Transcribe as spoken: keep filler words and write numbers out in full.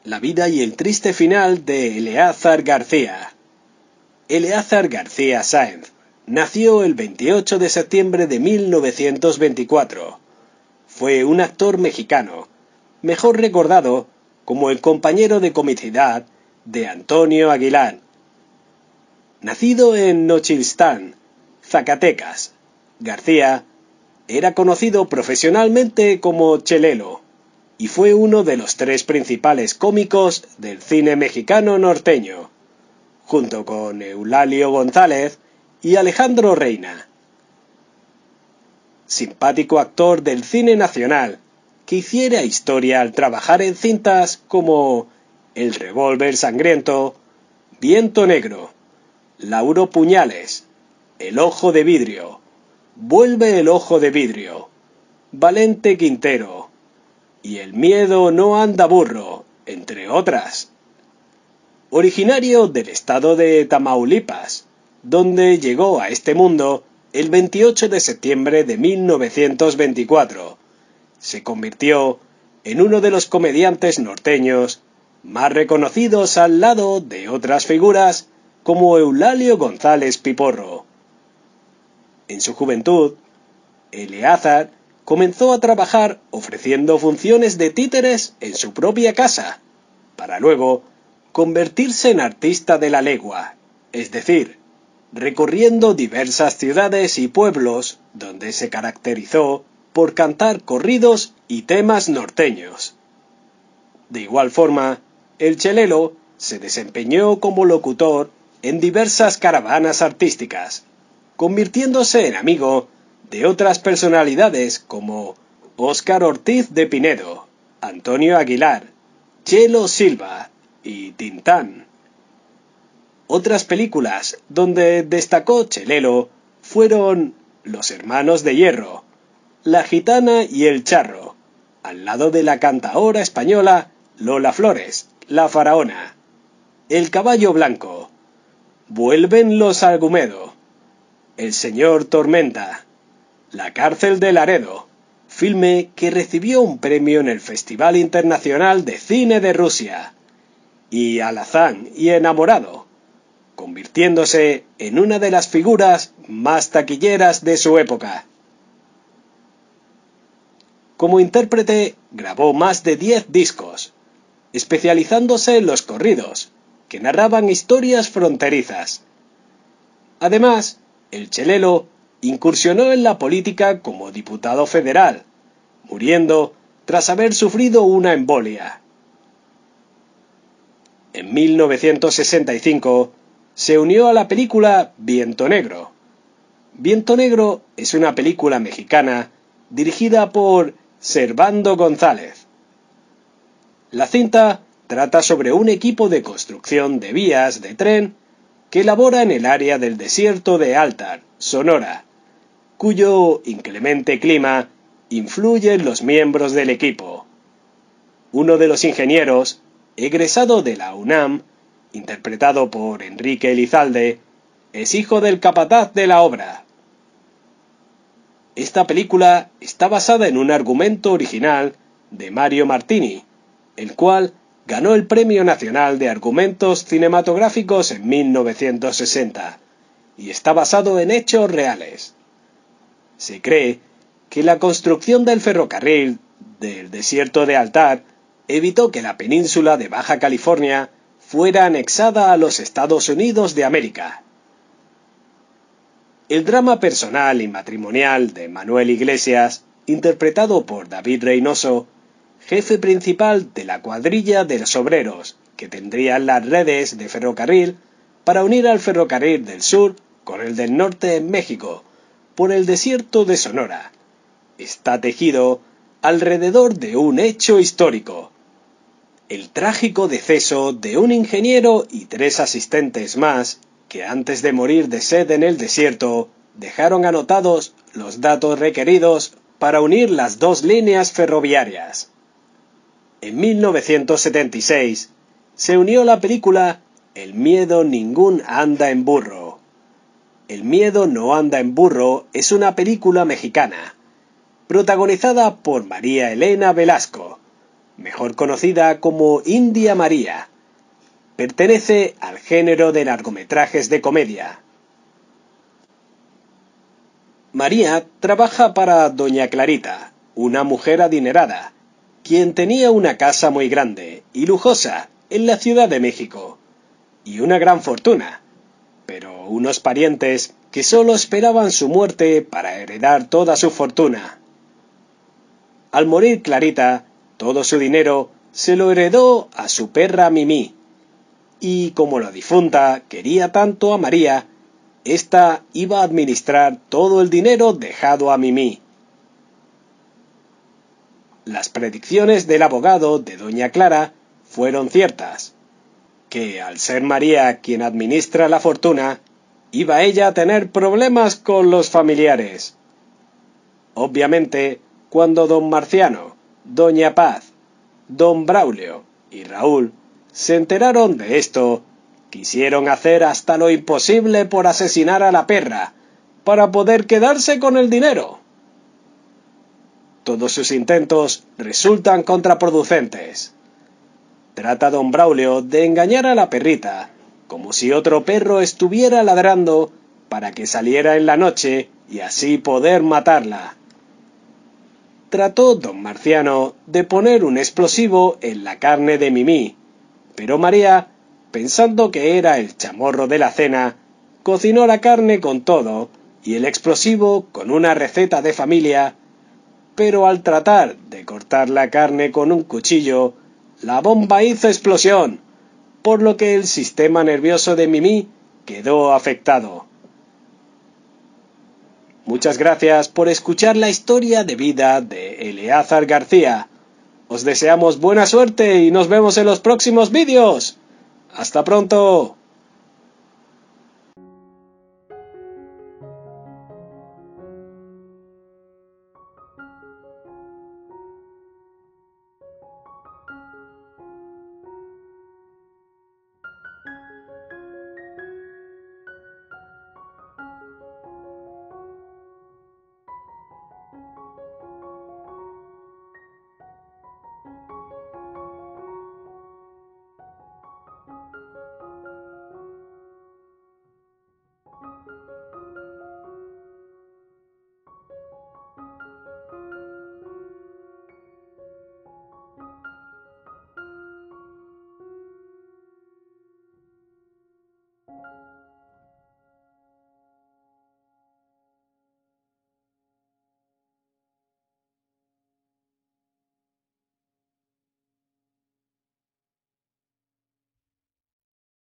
La vida y el triste final de Eleazar García. Eleazar García Sáenz nació el veintiocho de septiembre de mil novecientos veinticuatro. Fue un actor mexicano, mejor recordado como el compañero de comicidad de Antonio Aguilar. Nacido en Nochilstán, Zacatecas, García era conocido profesionalmente como Chelelo y fue uno de los tres principales cómicos del cine mexicano norteño, junto con Eulalio González y Alejandro Reina. Simpático actor del cine nacional que hiciera historia al trabajar en cintas como El revólver sangriento, Viento negro, Lauro Puñales, El ojo de vidrio, Vuelve el ojo de vidrio, Valente Quintero y El miedo no anda burro, entre otras. Originario del estado de Tamaulipas, donde llegó a este mundo el veintiocho de septiembre de mil novecientos veinticuatro, se convirtió en uno de los comediantes norteños más reconocidos al lado de otras figuras como Eulalio González Piporro. En su juventud, Eleazar comenzó a trabajar ofreciendo funciones de títeres en su propia casa, para luego convertirse en artista de la legua, es decir, recorriendo diversas ciudades y pueblos donde se caracterizó por cantar corridos y temas norteños. De igual forma, el Chelelo se desempeñó como locutor en diversas caravanas artísticas, convirtiéndose en amigo de otras personalidades como Óscar Ortiz de Pinedo, Antonio Aguilar, Chelo Silva y Tintán. Otras películas donde destacó Chelelo fueron Los hermanos de hierro, La gitana y el charro, al lado de la cantaora española Lola Flores, La faraona, El caballo blanco, Vuelven los Argumedo, El señor Tormenta, La cárcel de Laredo, filme que recibió un premio en el Festival Internacional de Cine de Rusia, y Alazán y Enamorado, convirtiéndose en una de las figuras más taquilleras de su época. Como intérprete grabó más de diez discos, especializándose en los corridos, que narraban historias fronterizas. Además, el Chelelo incursionó en la política como diputado federal, muriendo tras haber sufrido una embolia. En mil novecientos sesenta y cinco se unió a la película Viento negro. Viento negro es una película mexicana dirigida por Servando González. La cinta trata sobre un equipo de construcción de vías de tren que labora en el área del desierto de Altar, Sonora, cuyo inclemente clima influye en los miembros del equipo. Uno de los ingenieros, egresado de la UNAM, interpretado por Enrique Elizalde, es hijo del capataz de la obra. Esta película está basada en un argumento original de Mario Martini, el cual ganó el Premio Nacional de Argumentos Cinematográficos en mil novecientos sesenta, y está basado en hechos reales. Se cree que la construcción del ferrocarril del desierto de Altar evitó que la península de Baja California fuera anexada a los Estados Unidos de América. El drama personal y matrimonial de Manuel Iglesias, interpretado por David Reynoso, jefe principal de la cuadrilla de los obreros que tendrían las redes de ferrocarril para unir al ferrocarril del sur con el del norte en México por el desierto de Sonora, está tejido alrededor de un hecho histórico: el trágico deceso de un ingeniero y tres asistentes más que antes de morir de sed en el desierto dejaron anotados los datos requeridos para unir las dos líneas ferroviarias. En mil novecientos setenta y seis se unió la película El miedo ningún anda en burro. El miedo no anda en burro es una película mexicana, protagonizada por María Elena Velasco, mejor conocida como India María. Pertenece al género de largometrajes de comedia. María trabaja para doña Clarita, una mujer adinerada, quien tenía una casa muy grande y lujosa en la Ciudad de México, y una gran fortuna, pero unos parientes que solo esperaban su muerte para heredar toda su fortuna. Al morir Clarita, todo su dinero se lo heredó a su perra Mimí, y como la difunta quería tanto a María, ésta iba a administrar todo el dinero dejado a Mimí. Las predicciones del abogado de doña Clara fueron ciertas, que al ser María quien administra la fortuna, iba ella a tener problemas con los familiares. Obviamente, cuando don Marciano, doña Paz, don Braulio y Raúl se enteraron de esto, quisieron hacer hasta lo imposible por asesinar a la perra, para poder quedarse con el dinero. Todos sus intentos resultan contraproducentes. Trata don Braulio de engañar a la perrita, como si otro perro estuviera ladrando para que saliera en la noche y así poder matarla. Trató don Marciano de poner un explosivo en la carne de Mimí, pero María, pensando que era el chamorro de la cena, cocinó la carne con todo y el explosivo con una receta de familia, pero al tratar de cortar la carne con un cuchillo, la bomba hizo explosión, por lo que el sistema nervioso de Mimí quedó afectado. Muchas gracias por escuchar la historia de vida de Eleazar García. Os deseamos buena suerte y nos vemos en los próximos vídeos. ¡Hasta pronto!